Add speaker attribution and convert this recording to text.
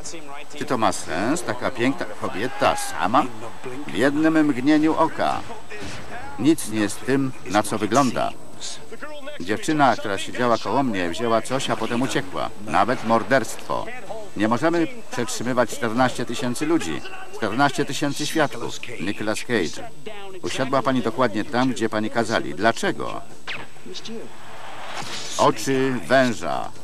Speaker 1: Czy to ma sens? Taka piękna kobieta sama? W jednym mgnieniu oka. Nic nie jest tym, na co wygląda. Dziewczyna, która siedziała koło mnie, wzięła coś, a potem uciekła. Nawet morderstwo. Nie możemy przetrzymywać 14 000 ludzi. 14 000 świadków. Nicolas Cage. Usiadła pani dokładnie tam, gdzie pani kazali. Dlaczego? Oczy węża.